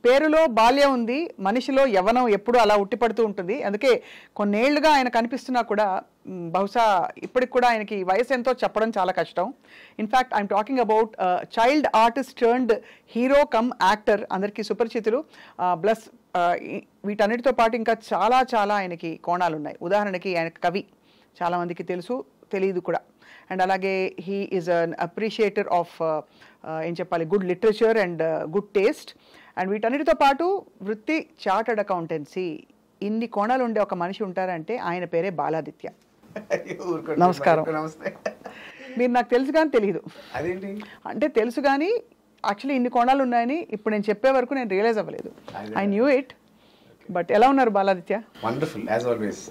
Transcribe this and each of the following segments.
పేరులో బాల్యం ఉంది, మనిషిలో యవ్వనం ఎప్పుడు అలా ఉట్టిపడుతూ ఉంటుంది. అందుకే కొన్నేళ్లుగా ఆయన కనిపిస్తున్నా కూడా బహుశా ఇప్పటికి కూడా ఆయనకి వయసు ఎంతో చెప్పడం చాలా కష్టం. In fact I'm talking about child artist turned hero cum actor, అందరికీ సుపరిచితులు. ప్లస్ వీటన్నిటితో పాటు ఇంకా చాలా చాలా ఆయనకి కోణాలు ఉన్నాయి. ఉదాహరణకి ఆయన కవి, చాలామందికి తెలుసు, తెలియదు కూడా. అండ్ అలాగే he is an appreciator of ఏం చెప్పాలి, good literature and good taste. And వీటన్నిటితో పాటు వృత్తి చార్టర్డ్ అకౌంటెన్సీ. ఇన్ని కోణాలు ఉండే ఒక మనిషి ఉంటారంటే ఆయన పేరే బాలాదిత్య. నమస్కారం. మీరు నాకు తెలుసు కానీ తెలియదు. అదేంటి అంటే తెలుసు కానీ యాక్చువల్లీ ఇన్ని కోణాలు ఉన్నాయని ఇప్పుడు నేను చెప్పే వరకు నేను రియలైజ్ అవ్వలేదు. I knew it. బట్ ఎలా ఉన్నారు బాలాదిత్య? Wonderful as always.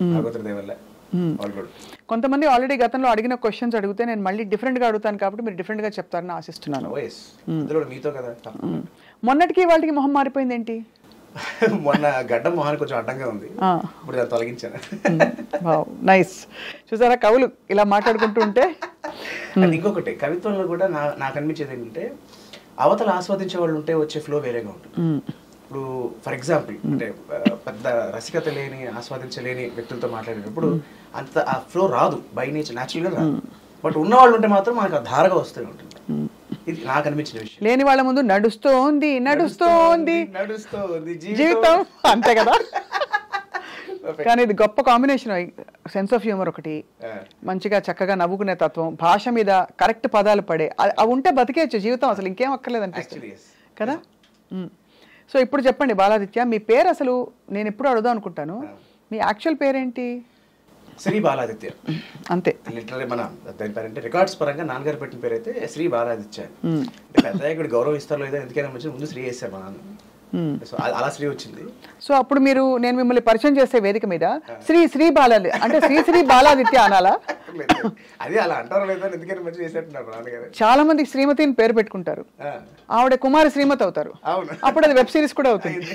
కొంతమంది ఆల్రెడీ గతంలో అడిగిన క్వశ్చన్స్ అడిగితే నేను మళ్ళీ డిఫరెంట్గా అడుగుతాను కాబట్టి మీరు డిఫరెంట్గా చెప్తారని ఆశిస్తున్నాను. మీతో కదా. మొన్నటికి వాళ్ళకి మొహం మారిపోయింది ఏంటి? మొన్న గడ్డ మొహానికి కొంచెం అడ్డంగా ఉంది, ఇప్పుడు దాన్ని తొలగించాను. నైస్. చూసారా కవులు ఇలా మాట్లాడుకుంటూ ఉంటే. ఇంకొకటి కవిత్వంలో కూడా నాకు అనిపించేది ఏంటంటే అవతల ఆస్వాదించే వాళ్ళు ఉంటే వచ్చే ఫ్లో వేరేగా ఉంటుంది. ఇప్పుడు ఫర్ ఎగ్జాంపుల్ అంటే పెద్ద రసికత లేని ఆస్వాదించలేని వ్యక్తులతో మాట్లాడేటప్పుడు అంత ఆ ఫ్లో రాదు, బై నేచర్ న్యాచురల్గా రాదు. బట్ ఉన్న వాళ్ళు ఉంటే మాత్రం మనకు ఆ ధారగా వస్తూనే ఉంటుంది. ఇది నాకు అనిపించిన విషయం. లేని వాళ్ళ ముందు నడుస్తోంది నడుస్తోంది నడుస్తోంది జీవితం, అంతే కదా. కానీ ఇది గొప్ప కాంబినేషన్. సెన్స్ ఆఫ్ హ్యూమర్ ఒకటి, మంచిగా చక్కగా నవ్వుకునే తత్వం, భాష మీద కరెక్ట్ పదాలు పడే, అవి ఉంటే బతికేయచ్చు జీవితం, అసలు ఇంకేం అక్కర్లేదు అనిపిస్తుంది కదా. సో ఇప్పుడు చెప్పండి బాలాదిత్య, మీ పేరు అసలు నేను ఎప్పుడు అడుగుదాం అనుకుంటాను, మీ యాక్చువల్ పేరేంటి? శ్రీ బాలాదిత్య. అంతే. లిటరరీ మన దాని పేరంటే రికార్డ్స్ పరంగా నాన్నగారు పెట్టిన పేరు అయితే శ్రీ బాలాదిత్య. పెద్దగా ఇక్కడ గౌరవం ఇస్తారో లేదో ఎందుకైనా మంచి ముందు శ్రీ వేసారు మా నాన్న. సో అలా శ్రీ వచ్చింది. సో అప్పుడు మీరు నేను మిమ్మల్ని పరిచయం చేసే వేదిక మీద శ్రీ బాలాది అంటే శ్రీ బాలాదిత్య అనాలా? అది అలా అంటారో లేదో ఎందుకైనా మంచి చేసేట్టున్నారు నాన్నగారు. చాలా మంది శ్రీమతిని పేరు పెట్టుకుంటారు, ఆవిడ కుమారి శ్రీమతి అవుతారు, అప్పుడు అది వెబ్ సిరీస్ కూడా అవుతుంది.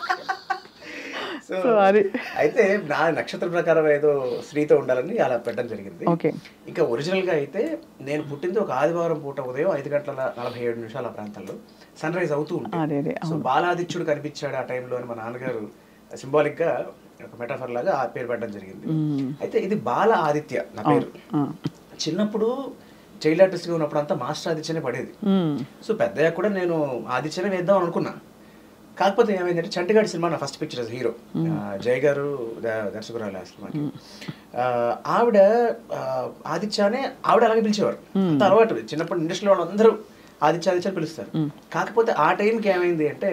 సో అది అయితే నా నక్షత్ర ప్రకారం ఏదో శ్రీతో ఉండాలని అలా పెట్టడం జరిగింది. ఇంకా ఒరిజినల్ గా అయితే నేను పుట్టింది ఒక ఆదివారం పూట ఉదయం 5:47 ప్రాంతాల్లో సన్ రైజ్ అవుతూ ఉంటుంది. సో బాలాదిత్యుడు కనిపించాడు ఆ టైంలో అని మా నాన్నగారు సింబాలిక్ గా ఒక మెటాఫర్ లాగా ఆ పేరు పెట్టడం జరిగింది. అయితే ఇది బాల ఆదిత్య నా పేరు. చిన్నప్పుడు చైల్డ్ ఆర్టిస్ట్ గా ఉన్నప్పుడు అంతా మాస్టర్ ఆదిత్యనే పడేది. సో పెద్దయ్య కూడా నేను ఆదిత్యనే వేద్దాం అనుకున్నా. కాకపోతే ఏమైందంటే చంటిగాడి సినిమా నా ఫస్ట్ పిక్చర్ హీరో జయ గారు దర్శకురాలు ఆ సినిమాకి. ఆవిడ ఆదిత్యనే ఆవిడ అలాగే పిలిచేవారు, అంత అలవాటు. చిన్నప్పుడు ఇండస్ట్రీలో వాళ్ళందరూ ఆదిత్య అని పిలుస్తారు. కాకపోతే ఆ టైంకి ఏమైంది అంటే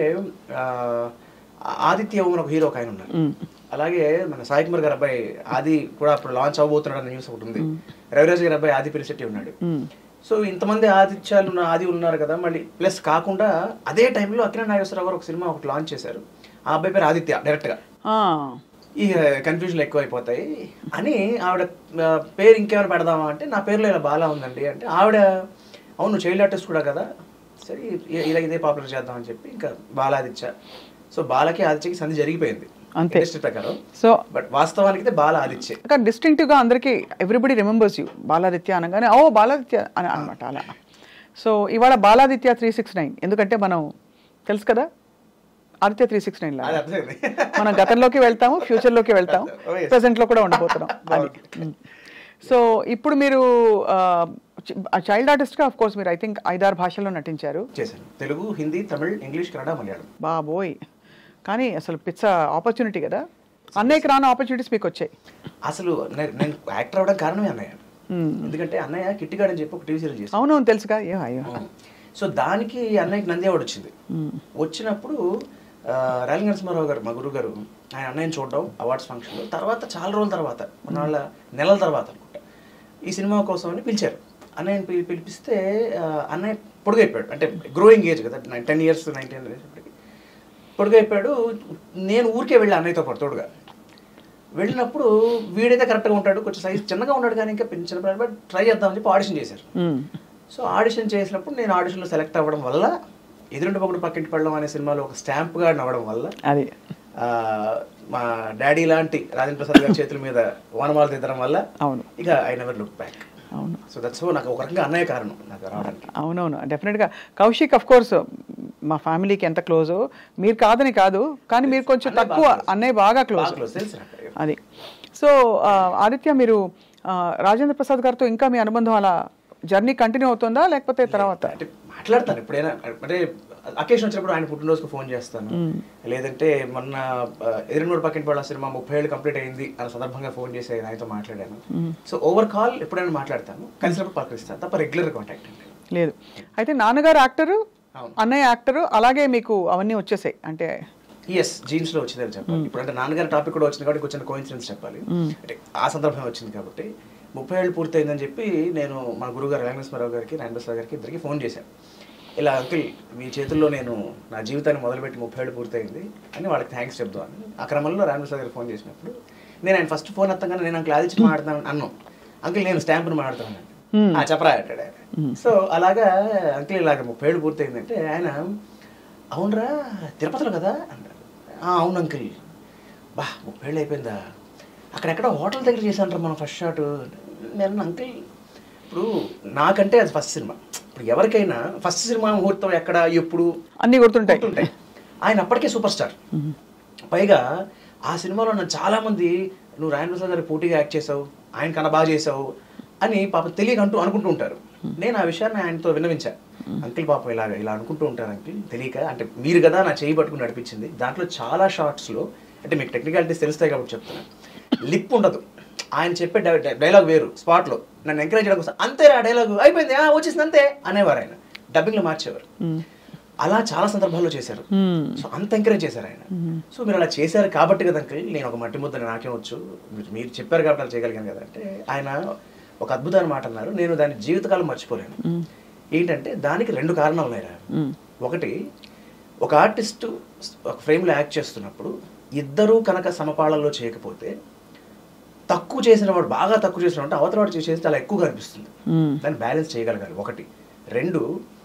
ఆదిత్య ఓమన్ ఒక హీరో ఒక ఆయన ఉన్నారు. అలాగే మన సాయి కుమార్ గారి అబ్బాయి ఆది కూడా అప్పుడు లాంచ్ అవబోతున్నాడు అన్న న్యూస్ ఒకటి ఉంది. రవిరాజ్ గారి అబ్బాయి ఆది పిలిశెట్టి ఉన్నాడు. సో ఇంతమంది ఆది ఉన్నారు కదా. మళ్ళీ ప్లస్ కాకుండా అదే టైంలో అక్కినేని నాగేశ్వరరావు గారు ఒక సినిమా ఒకటి లాంచ్ చేశారు. ఆ అబ్బాయి పేరు ఆదిత్య డైరెక్ట్గా. ఈ కన్ఫ్యూజన్లు ఎక్కువైపోతాయి అని ఆవిడ పేరు ఇంకేమైనా పెడదామా అంటే నా పేరులో ఇలా బాలా ఉందండి అంటే ఆవిడ అవును చైల్డ్ ఆర్టిస్ట్ కూడా కదా, సరే ఇలా ఇదే పాపులర్ చేద్దామని చెప్పి ఇంకా బాలాదిత్య. సో బాలకి ఆదిత్యకి సంధి జరిగిపోయింది అంతే ప్రకారం. సో బట్ వాస్తవానికి బాల ఆదిత్య డిస్టింక్టివ్ గా అందరికి ఎవ్రీబడి రిమెంబర్స్ యూ. బాలాదిత్య అనగానే ఓ బాలాదిత్య అని అనమాట అలా. సో ఇవాళ బాలాదిత్య 369 ఎందుకంటే మనం తెలుసు కదా ఆదిత్య 369 లా మనం గతంలోకి వెళ్తాము, ఫ్యూచర్ లోకి వెళ్తాము, ప్రెసెంట్ లో కూడా ఉండబోతున్నాం. సో ఇప్పుడు మీరు చైల్డ్ ఆర్టిస్ట్ గా ఆఫ్ కోర్స్ మీరు ఐ థింక్ 5-6 భాషల్లో నటించారు. చేశాను. తెలుగు, హిందీ, తమిళ్, ఇంగ్లీష్, కన్నడ, మలయాళం. బాబోయ్, కానీ అసలు పిచ్చ ఆపర్చునిటీ కదా. అన్నయ్యకి రాని ఆపర్చునిటీస్ మీకు వచ్చాయి. అసలు నేను యాక్టర్ అవ్వడం కారణమే అన్నయ్య. ఎందుకంటే అన్నయ్య కిట్టిగాడు అని చెప్పి ఒక టీవీ సీరియల్ చేశాను. అవును తెలుసుగా. సో దానికి అన్నయ్యకి నంది అవార్డు వచ్చింది. వచ్చినప్పుడు రాయల్ నరసింహారావు గారు మా గురువు గారు ఆయన అన్నయ్యని చూడడం అవార్డ్స్ ఫంక్షన్లో తర్వాత చాలా రోజుల తర్వాత నెలల తర్వాత అనుకుంటా ఈ సినిమా కోసం అని పిలిచారు. అన్నయ్యని పిలిపిస్తే అన్నయ్య పొడుగైపోయాడు. అంటే గ్రోయింగ్ ఏజ్ కదా, 10 years 19 years పొడుగైపోయాడు. నేను ఊరికే వెళ్ళి అన్నయ్యతో పాటు తోడుగా వెళ్ళినప్పుడు వీడైతే కరెక్ట్గా ఉంటాడు, కొంచెం సైజ్ చిన్నగా ఉన్నాడు కానీ ఇంకా చిన్న బట్ ట్రై చేద్దామని చెప్పి ఆడిషన్ చేశారు. సో ఆడిషన్ చేసినప్పుడు నేను ఆడిషన్లో సెలెక్ట్ అవ్వడం వల్ల ఎదురుంటి పక్కన పక్కింటి పడడం అనే సినిమాలో ఒక స్టాంప్గా నవ్వడం వల్ల అది మా డాడీ లాంటి రాజేంద్ర ప్రసాద్ గారి చేతుల మీద వనమాలు తిద్దడం వల్ల అవును ఇక ఐ నెవర్ లుక్ బ్యాక్. అవును. సో దట్స్ నాకు ఒక రకంగా అన్నయ్య కారణం నాకు రావడానికి. అవునవును డెఫినెట్గా. కౌశిక్ అఫ్ కోర్స్ మా ఫ్యామిలీకి ఎంత క్లోజో, మీరు కాదని కాదు, కానీ మీరు కొంచెం తక్కువ, అన్నయ్య బాగా క్లోజ్ అది. సో ఆదిత్య, మీరు రాజేంద్ర ప్రసాద్ గారితో ఇంకా మీ అనుబంధం అలా జర్నీ కంటిన్యూ అవుతుందా, లేకపోతే తర్వాత? అంటే మాట్లాడతాను ఎప్పుడైనా, అంటే అకేషన్ వచ్చినప్పుడు ఆయన పుట్టినరోజుకు ఫోన్ చేస్తాను, లేదంటే మొన్న ఎదురునూరు పక్కింటి వాళ్ళ సినిమా 30 ఏళ్ళు కంప్లీట్ అయింది అన్న సందర్భంగా ఫోన్ చేసి ఆయనతో మాట్లాడాను. సో ఓవర్ కాల్ ఎప్పుడైనా మాట్లాడతాను, కలిసినప్పుడు పలకరిస్తాను తప్ప రెగ్యులర్ కాంటాక్ట్ అండి లేదు. అయితే నాన్నగారు యాక్టరు, అన్నయ్య యాక్టరు, అలాగే మీకు అవన్నీ వచ్చేసాయి అంటే? ఎస్, జీన్స్ లో వచ్చిందని చెప్పాలి. ఇప్పుడు అంటే నాన్నగారి టాపిక్ కూడా వచ్చింది కాబట్టి కొంచెం కోఇన్సిడెన్స్ చెప్పాలి. అంటే ఆ సందర్భం వచ్చింది కాబట్టి 30 ఏళ్ళు పూర్తయిందని చెప్పి నేను మా గురుగారు రామేశ్వరరావు గారికి, రామేశ్వరరావు గారికి ఇద్దరికి ఫోన్ చేశాను. ఇలా అంకుల్, మీ చేతుల్లో నేను నా జీవితాన్ని మొదలుపెట్టి 30 ఏళ్ళు పూర్తయింది అని వాళ్ళకి థ్యాంక్స్ చెప్దామని. ఆ క్రమంలో రామేశ్వరరావు గారికి ఫోన్ చేసినప్పుడు నేను ఆయన ఫస్ట్ ఫోన్ ఎత్తగానే నేను అంకుల్ ఆదిత్య మాట్లాడతాను అన్నాను. అంకుల్ నేను స్టాంపును మాట్లాడుతాను చెప్పరా అంటాడు ఆయన. సో అలాగా అంకుల్ ఇలాగ 30 ఏళ్ళు పూర్తయిందంటే ఆయన, అవునరా తిరుపతిలో కదా అన్నాడు. అవును అంకుల్. బా 30 ఏళ్ళు అయిపోయిందా, అక్కడెక్కడ హోటల్ దగ్గర చేశాను మనం ఫస్ట్ షాట్. నేను అంకుల్, ఇప్పుడు నాకంటే అది ఫస్ట్ సినిమా. ఇప్పుడు ఎవరికైనా ఫస్ట్ సినిమా ముహూర్తం ఎక్కడ ఎప్పుడు అన్నీ గుర్తుంటాయి. ఆయన అప్పటికే సూపర్ స్టార్. పైగా ఆ సినిమాలో నన్ను చాలామంది, నువ్వు రాయన్ ప్రసాద్ గారికి పోటీగా యాక్ట్ చేసావు, ఆయన కన్నా బాగా చేసావు అని పాపం తెలియక అనుకుంటూ ఉంటారు. నేను ఆ విషయాన్ని ఆయనతో విన్నవించాను. అంకుల్ పాపం ఇలా అనుకుంటూ ఉంటారు అంకుల్, తెలియక, అంటే మీరు కదా నా చేయి పట్టుకుని నడిపించింది. దాంట్లో చాలా షార్ట్స్లో, అంటే మీకు టెక్నికాలిటీస్ తెలుస్తాయి కాబట్టి చెప్తున్నాను, లిప్ ఉండదు. ఆయన చెప్పే డైలాగ్ వేరు, స్పాట్లో నన్ను ఎంకరేజ్ చేయడం కోసం అంతే ఆ డైలాగ్ అయిపోయింది వచ్చేసింది అంతే అనేవారు. ఆయన డబ్బింగ్లో మార్చేవారు. అలా చాలా సందర్భాల్లో చేశారు. సో అంత ఎంకరేజ్ చేశారు ఆయన. సో మీరు అలా చేశారు కాబట్టి కదా అంకుల్ నేను ఒక మట్టి ముద్దని నాకేం వచ్చు, మీరు చెప్పారు కాబట్టి అలా చేయగలిగాను కదా అంటే, ఆయన ఒక అద్భుతమైన మాట అన్నారు, నేను దాని జీవితకాలం మర్చిపోలేను. ఏంటంటే దానికి 2 కారణాలు ఉన్నాయిరా. ఒకటి, ఒక ఆర్టిస్టు ఒక ఫ్రేమ్లో యాక్ట్ చేస్తున్నప్పుడు ఇద్దరూ కనుక సమపాళల్లో చేయకపోతే, తక్కువ చేసిన వాడు బాగా తక్కువ చేసిన వాడు అవతల వాడు చేసేది చాలా ఎక్కువగా అనిపిస్తుంది. దాన్ని బ్యాలెన్స్ చేయగలగాలి ఒకటి. 2,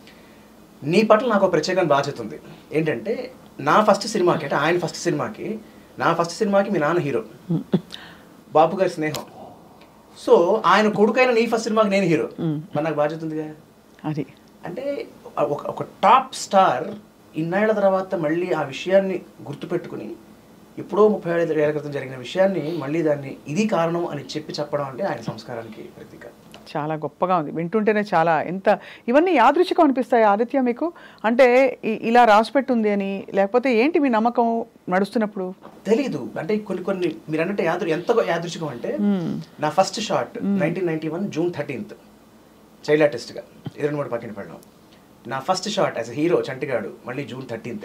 నీ పట్ల నాకు ఒక ప్రత్యేకమైన బాధ్యత ఉంది. ఏంటంటే నా ఫస్ట్ సినిమాకి, అంటే ఆయన ఫస్ట్ సినిమాకి, నా ఫస్ట్ సినిమాకి మీ నాన్న హీరో, బాపు గారి స్నేహం. సో ఆయన కొడుకైన నీ ఫస్ట్ సినిమాకి నేను హీరో, మరి నాకు బాధ్యత ఉందిగా. అది అంటే ఒక టాప్ స్టార్ ఇన్నేళ్ల తర్వాత మళ్ళీ ఆ విషయాన్ని గుర్తుపెట్టుకుని, ఎప్పుడో 35 ఏళ్ల క్రితం జరిగిన విషయాన్ని మళ్ళీ దాన్ని ఇది కారణం అని చెప్పడం అంటే ఆయన సంస్కారానికి ప్రతీక. చాలా గొప్పగా ఉంది, వింటుంటేనే చాలా. ఎంత ఇవన్నీ యాదృచ్ఛికం అనిపిస్తాయి ఆదిత్య మీకు? అంటే ఇలా రాసిపెట్టుంది అని, లేకపోతే ఏంటి మీ నమ్మకం నడుస్తున్నప్పుడు? తెలీదు. అంటే కొన్ని మీరు అన్నట్టు ఎంత యాదృచ్ఛికం అంటే, నా first shot 1991 June 13th child ఆర్టిస్ట్గా ఎదురునూరు పక్కిన పడడం. నా first shot as hero Chantigadu మళ్ళీ జూన్ 13th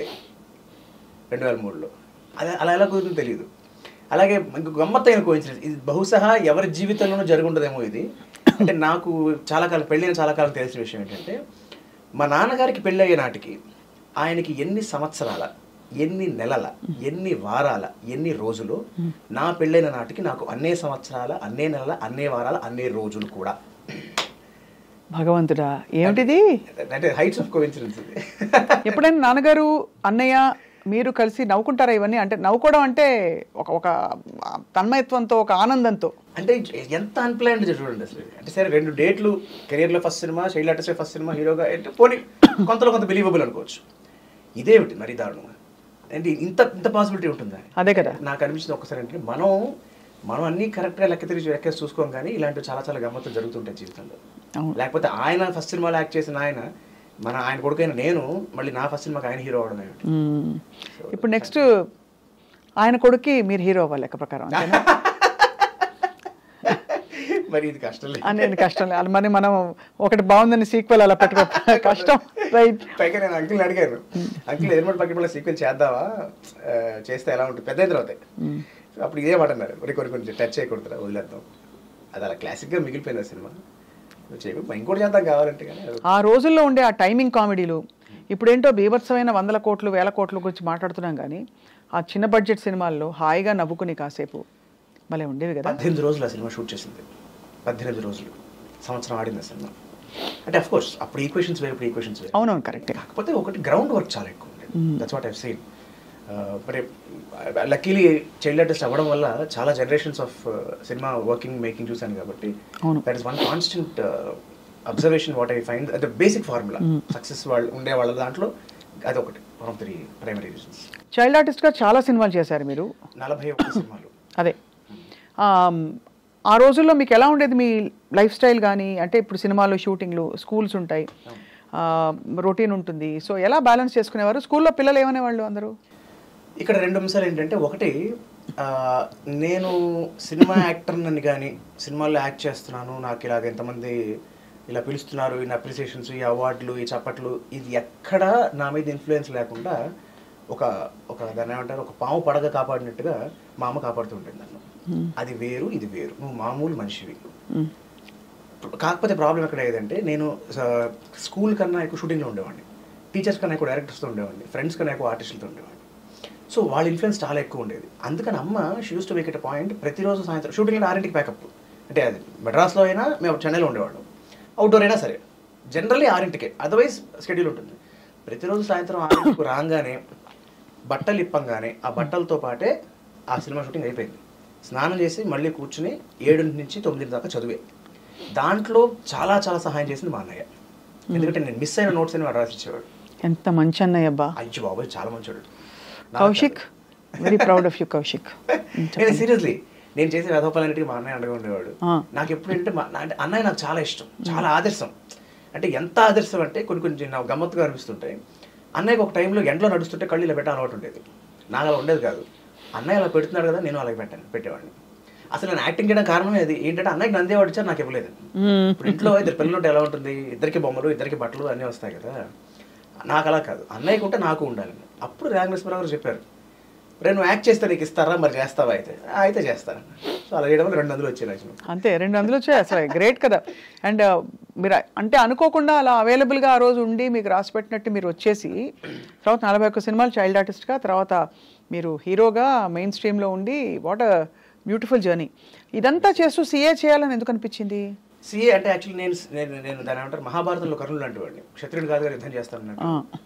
2003లో. అలా ఎలా కుదిరిందో తెలియదు. అలాగే ఇంకొక గమ్మత్తైన కోయిన్సిడెన్స్, ఇది బహుశా ఎవరి జీవితంలోనూ జరుగుండదేమో ఇది. అంటే నాకు చాలా కాలం పెళ్ళైన చాలా కాలం తెలిసిన విషయం ఏంటంటే, మా నాన్నగారికి పెళ్ళయ్యే నాటికి ఆయనకి ఎన్ని సంవత్సరాల, ఎన్ని నెలల, ఎన్ని వారాల, ఎన్ని రోజులు, నా పెళ్ళైన నాటికి నాకు అన్నే సంవత్సరాల, అన్నే నెలల, అన్నే వారాల, అన్నే రోజులు కూడా. భగవంతుడా, ఏమిటిది? అంటే హైట్స్ ఆఫ్ కోఇన్సిడెన్స్. ఎప్పుడైనా నాన్నగారు అన్నయ్య మీరు కలిసి నవ్వుకుంటారా ఇవన్నీ? అంటే నవ్వుకోవడం అంటే ఒక తన్మయత్వంతో, ఒక ఆనందంతో. అంటే ఎంత అన్ప్లాన్డ్ చూడండి అసలు. అంటే సరే 2 డేట్లు, కెరియర్లో first cinema, child artist first cinema, హీరోగా అంటే పోనీ కొంత బిలీవబుల్ అనుకోవచ్చు. ఇదేమిటి మరీ దారుణంగా, అంటే ఇంత పాసిబిలిటీ ఉంటుందా? అదే కదా నాకు అనిపించింది ఒక్కసారి. అంటే మనం అన్నీ కరెక్ట్గా లెక్కేసి చూసుకోం, కానీ ఇలాంటివి చాలా గమ్మత్తులు జరుగుతుంటాయి జీవితంలో. లేకపోతే ఆయన ఫస్ట్ సినిమాలో యాక్ట్ చేసిన ఆయన కొడుకైన నేను మళ్ళీ నా ఫస్ట్ సినిమాకి ఆయన హీరో అవడం ఏమిటి? ఇప్పుడు నెక్స్ట్ ఆయన కొడుక్కి మీరు హీరో అవ్వాలి లెక్క ప్రకారం. మరి ఇది కష్టం లేదు అనేది, కష్టం లేదు. మరి మనం ఒకటి బాగుందని సీక్వెల్ అలా పెట్టుకో కష్టం. రైట్. పైగా నేను అంకుల్ని అడిగాను, అంకుల్ ఎదురుమడి పక్కన సీక్వెల్ చేద్దావా, చేస్తే ఎలా ఉంటుంది, పెద్ద ఇద్దరు అవుతాయి. అప్పుడు ఇదే మాట అన్నారు, కొన్ని టచ్ చేయకూడదు, వదిలేద్దాం. అది అలా క్లాసిక్గా మిగిలిపోయింది ఆ సినిమా. ఇంకోటి చేద్దాం కావాలంటే. కానీ ఆ రోజుల్లో ఉండే ఆ టైమింగ్ కామెడీలు ఇప్పుడేంటో బీభత్సమైన 100 కోట్లు 1000 కోట్ల గురించి మాట్లాడుతున్నాం, కానీ ఆ చిన్న బడ్జెట్ సినిమాల్లో హాయిగా నవ్వుకుని కాసేపు భలే ఉండేవి కదా. 18 రోజులు ఆ సినిమా షూట్ చేసింది. 18 రోజులు, సంవత్సరం ఆడింది ఆ సినిమా. అంటే అఫ్ కోర్స్ అప్పుడు ఈక్వేషన్స్ వేరు, ఇప్పుడు ఈక్వేషన్స్ వేరు. అవునవును, కరెక్ట్. కాకపోతే ఒకటి గ్రౌండ్ వర్క్ చాలా ఎక్కువ ఉండేది. That's what I have seen. మరి లక్కీలీ చైల్డ్ ఆర్టిస్ట్ అవ్వడం వల్ల చాలా జనరేషన్స్ ఆఫ్ సినిమా మేకింగ్ చూశాను కాబట్టి, that is one constant observation what I find the basic formula. Success వాళ్ళు ఉండే వాళ్ళ దాంట్లో అదొకటి one of the primary reasons. Child ఆర్టిస్ట్గా చాలా సినిమాలు చేశారు మీరు. 41 సినిమాలు. అదే ఆ రోజుల్లో మీకు ఎలా ఉండేది మీ లైఫ్ స్టైల్ కానీ? అంటే ఇప్పుడు సినిమాలు, షూటింగ్లు, స్కూల్స్ ఉంటాయి, రొటీన్ ఉంటుంది. సో ఎలా బ్యాలెన్స్ చేసుకునేవారు? స్కూల్లో పిల్లలు ఏమనేవాళ్ళు అందరూ? ఇక్కడ 2 అంశాలు ఏంటంటే, ఒకటి నేను సినిమా యాక్టర్నని కానీ సినిమాల్లో యాక్ట్ చేస్తున్నాను, నాకు ఇలాగ ఎంతమంది ఇలా పిలుస్తున్నారు, ఈ అప్రిసియేషన్స్, ఈ అవార్డులు, ఈ చప్పట్లు, ఇది ఎక్కడా నా మీద ఇన్ఫ్లుయెన్స్ లేకుండా ఒక దాన్ని ఏమంటారు, ఒక పాము పడగ కాపాడినట్టుగా మా అమ్మ కాపాడుతూ ఉంటుంది నన్ను. అది వేరు, ఇది వేరు, నువ్వు మామూలు మనిషివి. కాకపోతే ప్రాబ్లం ఎక్కడ ఏదంటే, నేను స్కూల్ కన్నా ఎక్కువ షూటింగ్లో ఉండేవాడిని, టీచర్స్ కన్నా ఎక్కువ డైరెక్టర్స్తో ఉండేవాడిని, ఫ్రెండ్స్ కన్నా ఎక్కువ ఆర్టిస్టులతో ఉండేవాడిని. సో వాళ్ళ ఇన్ఫ్లుయెన్స్ చాలా ఎక్కువ ఉండేది. అందుకని అమ్మ she use to make it point, ప్రతిరోజు సాయంత్రం షూటింగ్ 6ంటికి ప్యాకప్. అంటే అది మెడ్రాస్లో అయినా మేము చెన్నైలో ఉండేవాళ్ళం, అవుట్డోర్ అయినా సరే జనరల్లీ 6ంటికే, అదర్వైజ్ షెడ్యూల్ ఉంటుంది. ప్రతిరోజు సాయంత్రం 6ంటికి రాగానే బట్టలు ఇప్పంగానే ఆ బట్టలతో పాటే ఆ సినిమా షూటింగ్ అయిపోయింది. స్నానం చేసి మళ్ళీ కూర్చుని 7 నుంచి 9 దాకా చదివే. దాంట్లో చాలా చాలా సహాయం చేసింది మా అన్నయ్య. ఎందుకంటే నేను మిస్ అయిన నోట్స్ అని వాడు రాసిచ్చేవాడు. ఎంత మంచి అన్నయ్య అబ్బా. అయ్యో బాబాయ్, చాలా మంచోడు Kaushik. Very proud of you Kaushik. నేను సీరియస్లీ నేను చేసే వెధోపాలన్నిటికీ మా అన్నయ్య అండగా ఉండేవాడు. నాకు ఎప్పుడు అంటే అన్నయ్య నాకు చాలా ఇష్టం, చాలా ఆదర్శం. అంటే ఎంత ఆదర్శం అంటే కొన్ని నాకు గమ్మత్తుగా అనిపిస్తుంటాయి. అన్నయ్యకి ఒక టైంలో ఎండలో నడుస్తుంటే కళ్ళు ఇలా పెట్టే అలవాటు ఉండేది, నాకు అలా ఉండేది కాదు. అన్నయ్య అలా పెడుతున్నాడు కదా, నేను అలాగే పెట్టేవాడిని. అసలు నేను యాక్టింగ్ చేయడం కారణమే అది. ఏంటంటే అన్నయ్యకి నంది అవార్డు ఇచ్చారు, నాకు ఇవ్వలేదు. ఇప్పుడు ఇంట్లో 2 పిల్లలు ఉంటే ఎలా ఉంటుంది, 2కి బొమ్మలు, 2కి బట్టలు అన్నీ వస్తాయి కదా. నాకు అలా కాదు, అన్నయ్యకి ఉంటే నాకు ఉండాలి. అప్పుడు రేలంగి నరసింహారావు గారు చెప్పారు, నువ్వు యాక్ట్ చేస్తే నీకు ఇస్తారా, మరి చేస్తావా? అయితే చేస్తాను. సో అలా చేయడం వల్ల 2 వచ్చాయి నాకు. అంతే, 2 వచ్చాయి. అసలు గ్రేట్ కదా. అండ్ మీరు అంటే అనుకోకుండా అలా అవైలబుల్గా ఆ రోజు ఉండి మీకు రాసి పెట్టినట్టు మీరు వచ్చేసి తర్వాత 41 సినిమాలు చైల్డ్ ఆర్టిస్ట్గా, తర్వాత మీరు హీరోగా మెయిన్ స్ట్రీమ్లో ఉండి, వాట్ అ బ్యూటిఫుల్ జర్నీ. ఇదంతా చేస్తూ సీఏ చేయాలని ఎందుకు అనిపించింది? సీఏ అంటే యాక్చువల్లీ నేను దాని ఏమంటారు, మహాభారతంలో కర్ణుడు లాంటి వాడిని, క్షత్రుడు కాదు గారు యుద్ధం చేస్తాను.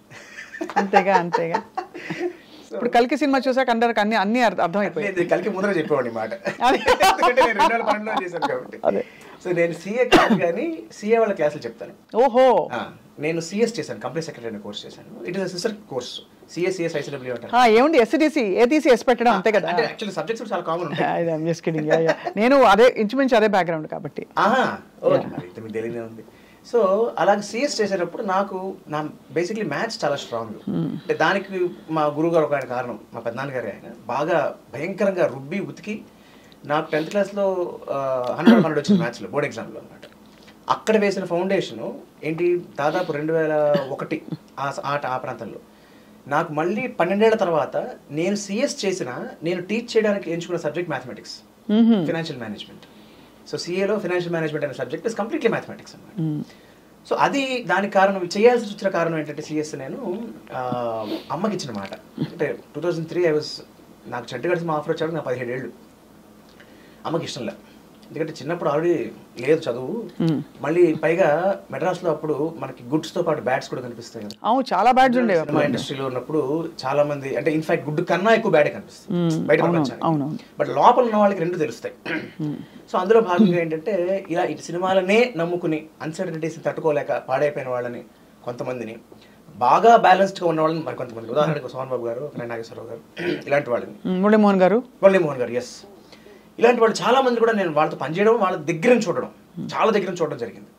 అంతేగా. ఇప్పుడు కల్కి సినిమా చూసాక అందరికి అన్ని అర్థమైపోయింది. కల్కి ముందర చెప్పేవాడిని మాట, ఎందుకంటే నేను 2012లో చేశాను కాబట్టి. సో నేను సీఏ కాదు కానీ సీఏ వాళ్ళ క్లాసులు చెప్తాను. ఓహో. నేను సిఎస్ చేశాను, కంపెనీ సెక్రటరీ అనే కోర్స్ చేశాను. It is sister course. CS ICW అంటారు. ఏముంది ఎస్డిసి ఏటీసీ ఎస్ పెట్టడం అంతే కదా. అంటే యాక్చువల్లీ సబ్జెక్ట్స్ చాలా కామన్ ఉంటాయి. నేను అదే ఇంచుమించు అదే బ్యాక్గ్రౌండ్ కాబట్టి. ఓకే, మరి మీకు తెలియదే ఉంది. సో అలాగే సిఎస్ చేసేటప్పుడు నాకు బేసిక్లీ మ్యాథ్స్ చాలా స్ట్రాంగ్. అంటే దానికి మా గురువు గారు ఒక ఆయన కారణం, మా పెద్దనాన్నగారు. ఆయన బాగా భయంకరంగా రుబ్బి ఉతికి నాకు 10th క్లాస్లో 100 వచ్చింది మ్యాథ్స్లో, బోర్డ్ ఎగ్జామ్లో అనమాట. అక్కడ వేసిన ఫౌండేషను ఏంటి, దాదాపు 2001 ఆ ప్రాంతంలో. నాకు మళ్ళీ 12 ఏళ్ల తర్వాత నేను సిఎస్ చేసిన, నేను టీచ్ చేయడానికి ఎంచుకున్న subject mathematics, financial management. So సిఏలో ఫినాన్షియల్ మేనేజ్మెంట్ అనే సబ్జెక్ట్ ఇస్ కంప్లీట్లీ మ్యాథమెటిక్స్ అన్నమాట. సో అది దానికి కారణం, చేయాల్సి వచ్చిన కారణం ఏంటంటే సిఎస్ నేను అమ్మకి ఇచ్చిన మాట. అంటే 2003 నాకు చండీగఢ్ సినిమా ఆఫర్ వచ్చాడు, నాకు 17 ఏళ్ళు. అమ్మకి ఇష్టం లేదు, ఎందుకంటే చిన్నప్పుడు ఆల్రెడీ లేదు చదువు, మళ్ళీ పైగా మెడ్రాస్లో అప్పుడు మనకి గుడ్స్తో పాటు బ్యాడ్స్ కూడా కనిపిస్తాయి కదా. చాలా బ్యాడ్స్ ఉండేవి సినిమా ఇండస్ట్రీలో ఉన్నప్పుడు. చాలా మంది అంటే ఇన్ఫాక్ట్ గుడ్ కన్నా ఎక్కువ బ్యాడే కనిపిస్తుంది బయట ప్రపంచానికి, బట్ లోపల ఉన్న వాళ్ళకి 2 తెలుస్తాయి. సో అందులో భాగంగా ఏంటంటే, ఇలా ఈ సినిమాలనే నమ్ముకుని అన్సర్టనిటీస్ని తట్టుకోలేక పాడైపోయిన వాళ్ళని కొంతమందిని, బాగా బ్యాలెన్స్డ్గా ఉన్న వాళ్ళని మరి కొంతమంది, ఉదాహరణకు సోహన్ బాబు గారు, నాగేశ్వరరావు గారు, ఇలాంటి వాళ్ళని, మురళీమోహన్ గారు, ఎస్, ఇలాంటి వాళ్ళు చాలా మంది కూడా నేను వాళ్ళతో పనిచేయడం, వాళ్ళ దగ్గర చూడడం, చాలా దగ్గర చూడడం జరిగింది.